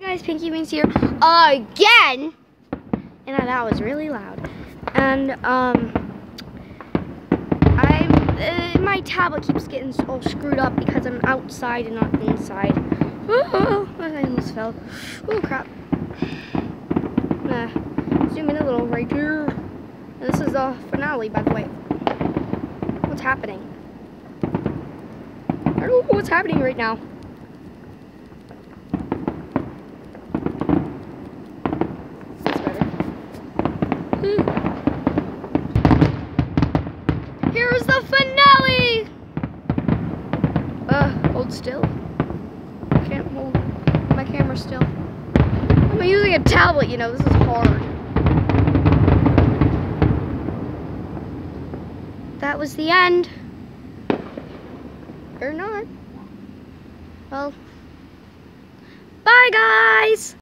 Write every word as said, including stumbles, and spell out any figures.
Guys, Pinky Beans here again, and that was really loud. And um, I'm uh, my tablet keeps getting all screwed up because I'm outside and not inside. Oh, I almost fell. Oh crap! Uh, zoom in a little right here. And this is the finale, by the way. What's happening? I don't know what's happening right now. Here's the finale! Uh, hold still. Can't hold my camera still. I'm using a tablet, you know, this is hard. That was the end. Or not. Well, bye guys!